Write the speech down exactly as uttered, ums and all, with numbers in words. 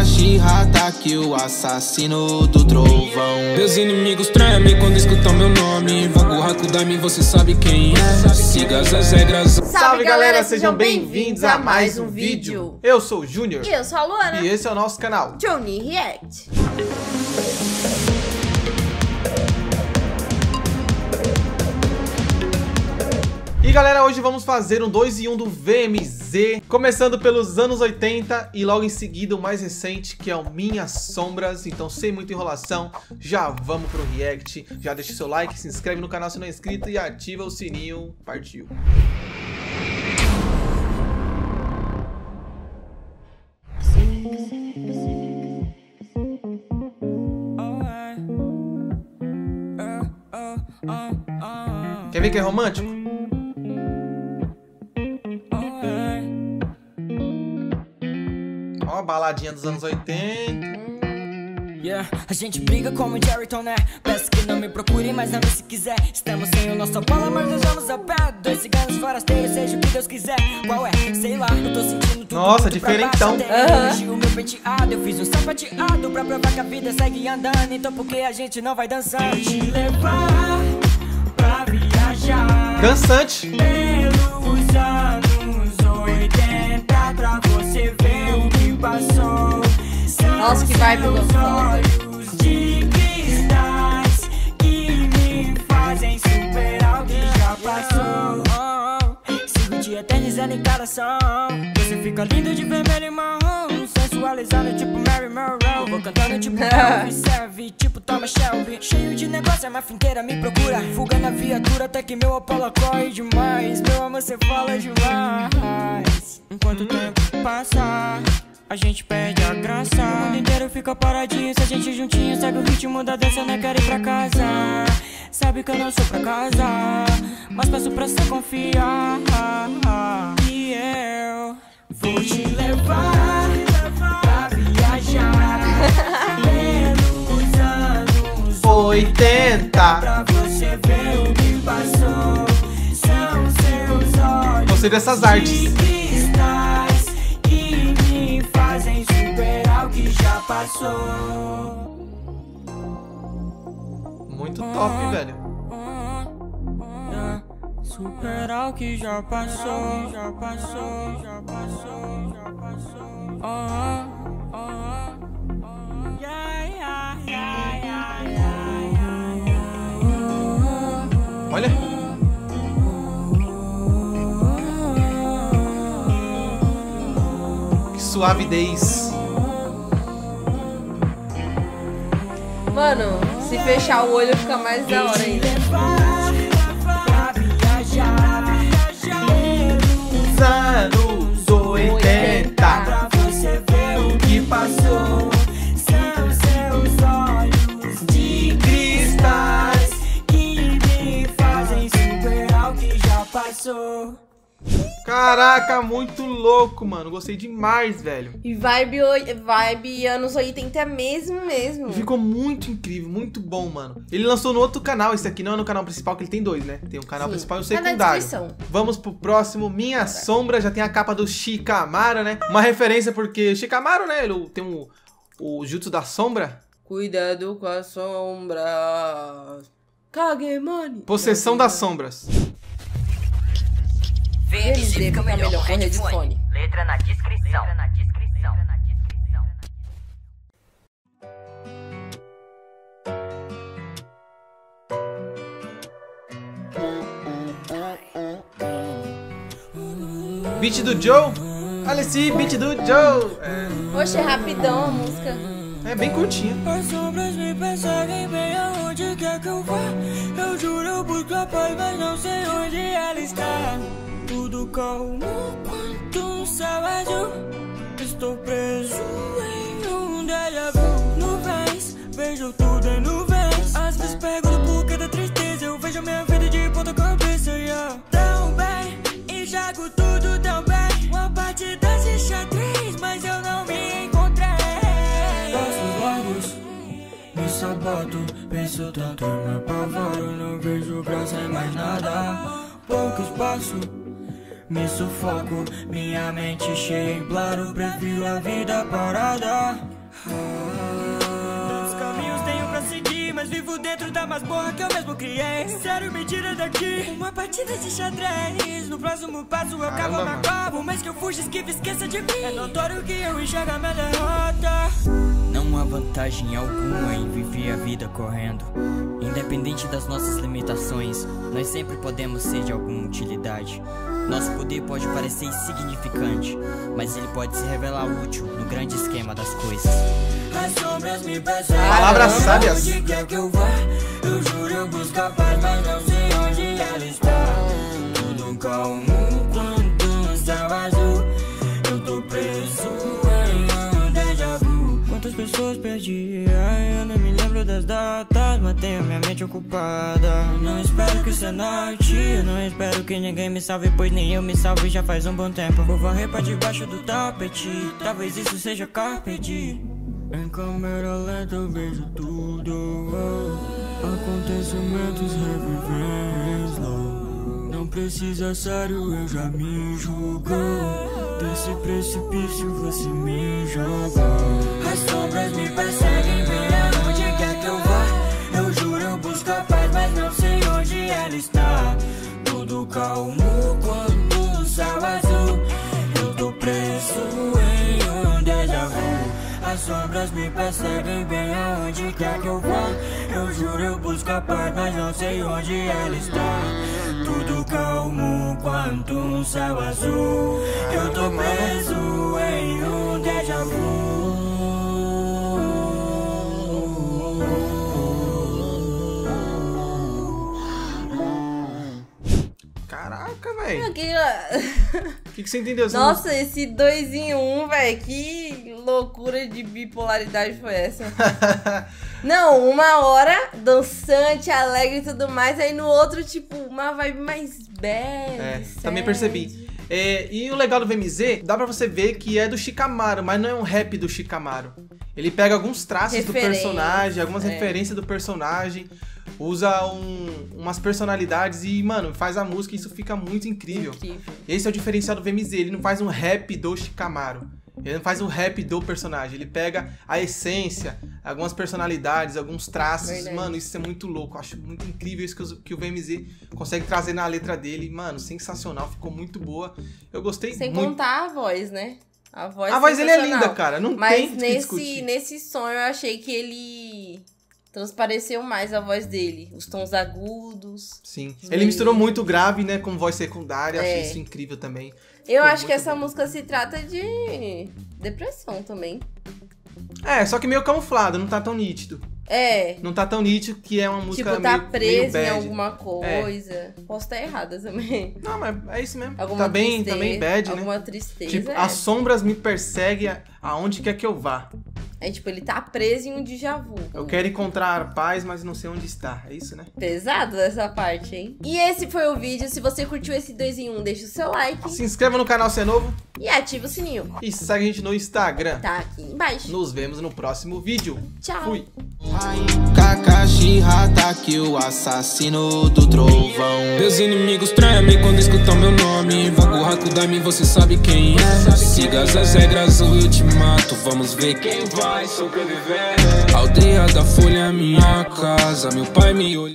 Shira que o assassino do trovão. Meus inimigos tremem quando escutam meu nome. Vago Hakudami, você sabe quem é. Siga as regras. Salve galera, sejam bem-vindos a mais um vídeo. Eu sou o Júnior. E eu sou a Luana. E esse é o nosso canal Johnny React. E galera, hoje vamos fazer um dois em um do V M Z, começando pelos anos oitenta e logo em seguida o mais recente, que é o Minhas Sombras. Então, sem muita enrolação, já vamos pro react. Já deixa o seu like, se inscreve no canal se não é inscrito e ativa o sininho. Partiu! Quer ver que é romântico? Ó, a baladinha dos anos oitenta. Yeah, a gente briga como Jerryton, né? Peço que não me procure, mas ame se quiser. Estamos sem o nosso bola, mas nós vamos a pé. Dois ciganos forasteiros, seja o que Deus quiser. Qual é? Sei lá, eu tô sentindo tudo. Nossa, diferentão. Uhum. O meu penteado, eu fiz um sapateado pra provar que a vida segue andando. Então por que a gente não vai dançar? Te levar pra viajar. Dançante. Pelos anos oitenta, pra você ver o que passou. Nossa, que vibe gostosa. Olhos de cristais que me fazem superar o que já passou. Sigo te eternizando em cada som. Você fica lindo de vermelho e marrom, sensualizando tipo Mary Monroe. Vou cantando tipo Elvis, serve tipo Thomas Shelby. Cheio de negócio, a máfia inteira me procura. Fuga na viatura até que meu Apollo corre demais. Meu amor, você fala demais. Enquanto o tempo passa, a gente perde a graça. O mundo inteiro fica paradinho se a gente juntinho segue o ritmo da dança, não quero ir pra casa. Sabe que eu não sou pra casa, mas peço pra você confiar. E eu vou te levar pra viajar pelos anos oitenta. pra você ver o que passou. São seus olhos. Gostei dessas artes. Superar o que já passou. Muito top, velho. Superar o que já passou, já passou, já passou, já passou. Olha. Suavidez. Mano, se fechar o olho fica mais da hora ainda. Os anos oitenta, pra você ver o que passou. São seus olhos de cristais que me fazem superar o que já passou. Caraca, muito louco, mano. Gostei demais, velho. E vibe, oi- vibe anos oitenta mesmo, mesmo. Ficou muito incrível, muito bom, mano. Ele lançou no outro canal, esse aqui não é no canal principal, que ele tem dois, né? Tem um canal Sim. principal e o Tá na secundário. descrição. Vamos pro próximo, Minha Sombra. Já tem a capa do Shikamaru, né? Uma referência porque o Shikamaru, né? Ele tem um, o Jutsu da Sombra. Cuidado com a sombra. Kagemani. Possessão das Sombras. V M Z fica melhor com headphone. Letra na descrição. Letra na descrição. Na descrição. Beat do Joe. Olha esse beat do Joe. É, Poxa, é rapidão a música. é bem curtinha. As sombras me perseguem bem aonde quer que eu vá. Eu juro, eu busco a paz, mas não sei onde ela está. Tudo calmo quanto um céu azul. Estou preso em um déjà vu. Nuvens, vejo tudo em nuvens. Às vezes pergunto por que da tristeza. Eu vejo minha vida de ponta cabeça. Yeah. Tão bem, enxergo tudo tão bem. Uma parte desse xadrez, mas eu não me encontrei. Passos largos, me saboto. Penso tanto, me apavoro. Não vejo graça em mais nada. Pouco espaço, me sufoco. Minha mente cheia em claro. Prefiro a vida parada. Tantos caminhos tenho pra seguir, mas vivo dentro da masmorra que eu mesmo criei. Sério, me tira daqui. Uma partida de xadrez. No próximo passo eu cavo a macova. Por mais que eu fuja, esquive, esqueça de mim. É notório que eu enxergo a minha derrota. Não há vantagem alguma em viver a vida correndo. Independente das nossas limitações, nós sempre podemos ser de alguma utilidade. Nosso poder pode parecer insignificante, mas ele pode se revelar útil no grande esquema das coisas. As sombras me perseguem. Palavras sábias. Onde quer que eu vá, eu juro eu busco a paz, mas não sei onde ela está. Tudo calmo quanto um céu azul. Eu tô preso em um déjà vu. Quantas pessoas perdi? Ai, eu não me lembro das datas, mas tenho minha mente ocupada. Não espero que isso é noite, não espero que ninguém me salve, pois nem eu me salve já faz um bom tempo. Vou varrer pra debaixo do tapete, talvez isso seja carpe diem. Em câmera lenta eu vejo tudo, oh. Acontecimentos revivem slow. Não precisa sério, eu já me julgo. Desse precipício você me jogou. As sombras me perseguem, bem aonde quer que eu vá. Eu juro eu busco a paz, mas não sei onde ela está. Tudo calmo quanto o céu azul. Eu tô preso em um déjà vu. As sombras me perseguem bem aonde quer que eu vá. Eu juro eu busco a paz, mas não sei onde ela está. Tudo calmo quanto um céu azul. Eu tô preso em um déjà vu. Caraca, velho. Aqui, O que, que você entendeu? Você nossa, não... esse dois em um, velho. Que loucura de bipolaridade foi essa? Não, uma hora dançante, alegre e tudo mais. Aí no outro, tipo, uma vibe mais bad. É, também percebi. É, e o legal do V M Z, dá pra você ver que é do Shikamaru, mas não é um rap do Shikamaru. Ele pega alguns traços do personagem, algumas é. referências do personagem, usa um, umas personalidades e, mano, faz a música e isso fica muito incrível. incrível. Esse é o diferencial do V M Z, ele não faz um rap do Shikamaru. Ele não faz um rap do personagem, ele pega a essência, algumas personalidades, alguns traços. Verdade. Mano, isso é muito louco. Eu acho muito incrível isso que o, que o V M Z consegue trazer na letra dele. Mano, sensacional, ficou muito boa. Eu gostei Sem muito. Sem contar a voz, né? A voz, a voz dele é linda, cara. Não Mas tem que nesse, discutir. nesse som eu achei que ele transpareceu mais a voz dele. Os tons agudos. Sim. Ele misturou muito grave, né, com voz secundária. É. Achei isso incrível também. Eu Ficou acho que essa bom. música se trata de depressão também. É, só que meio camuflado, não tá tão nítido. É. Não tá tão nítido que é uma música tipo, tá meio, preso meio em bad. alguma coisa. É. Posso estar errada também. Não, mas é isso mesmo. Alguma tá bem, tristeza, tá bem bad, né? Alguma tristeza. Tipo, é. as sombras me perseguem aonde quer que eu vá. É tipo, ele tá preso em um déjà vu. Eu quero encontrar paz, mas não sei onde está. É isso, né? Pesado essa parte, hein? E esse foi o vídeo. Se você curtiu esse dois em um, deixa o seu like. Se inscreva no canal se é novo. E ativa o sininho. E segue a gente no Instagram. Tá aqui embaixo. Nos vemos no próximo vídeo. Tchau. Fui. Kakashi Hatake, o assassino do trovão. Meus inimigos tremem quando escutam meu nome. Vago Hakudami, você sabe quem é. Siga as regras, o ultimato. Vamos ver quem vai sobreviver. Aldeia da Folha, minha casa. Meu pai me olha.